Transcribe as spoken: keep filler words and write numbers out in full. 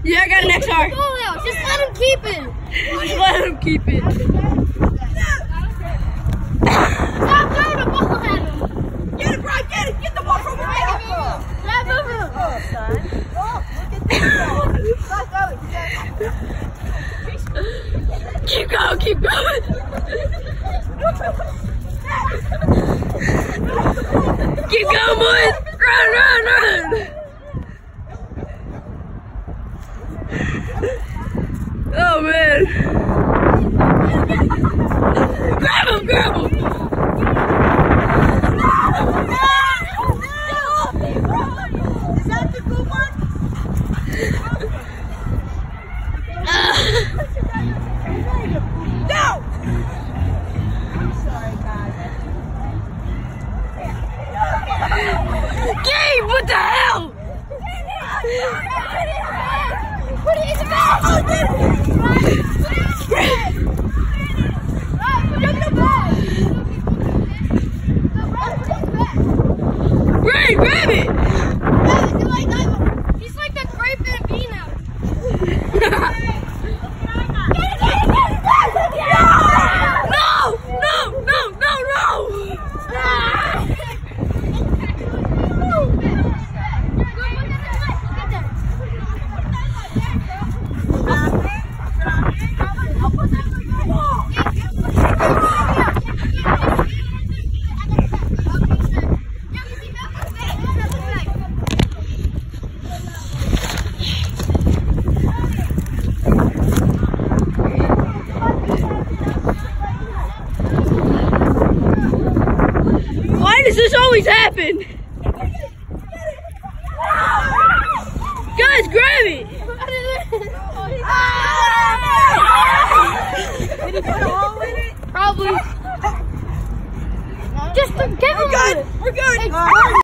Yeah, I got an X R. Just let him keep it. Just let him keep it. Stop throwing the ball at him. Get it, Brian, get it. Get the ball from the back. Stop moving him. Oh, son. Oh, look at this. Stop going. Keep going, keep going. Keep going, boys. Run, run, run. Oh, man. Grab him, grab him. Is that the good one? No! I'm sorry, guys. Gabe, what the hell? Put it in the bag. Oh, dude! Ray, grab it! He's like the great Bambino. No! No! No! No! No! Why does this always happen? Guys, grab it! Did he put a hole in it? Probably. Just to give him We're good. it. We're good. Hey,